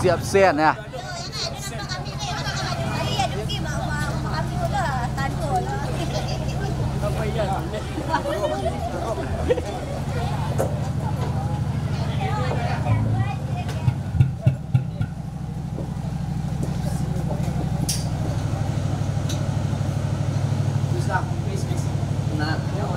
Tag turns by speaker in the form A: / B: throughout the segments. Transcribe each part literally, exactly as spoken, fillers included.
A: si absen ya.
B: Nah,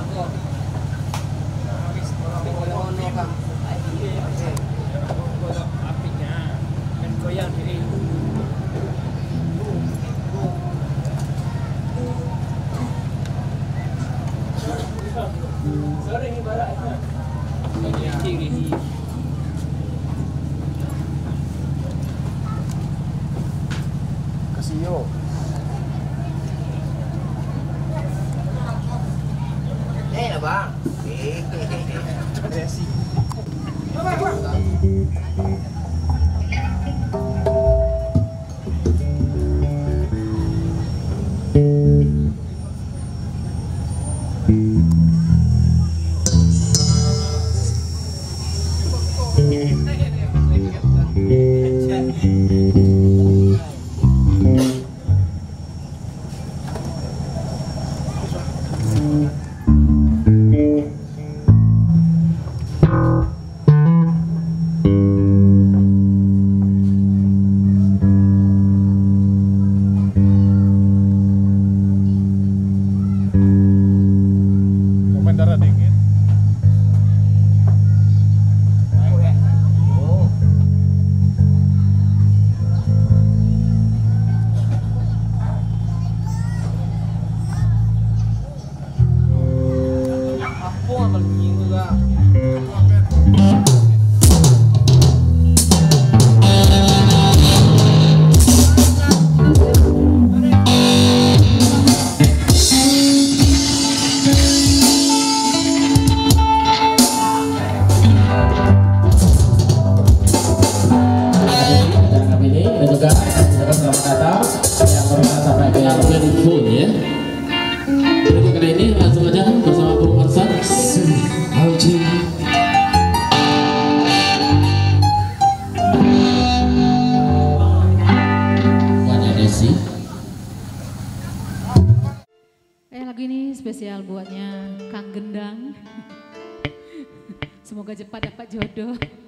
A: Kasio.
B: eh lah bang. Resi.
C: Momen darah dingin.
B: Aku amal dingin juga.
D: Selamat datang yang pernah sampai ke phone ya. Berikut kali ini langsung aja bersama Bung Arsan. Alji. Buatnya Desi.
E: Eh lagu ini spesial buatnya Kang Gendang. Semoga cepat dapat jodoh.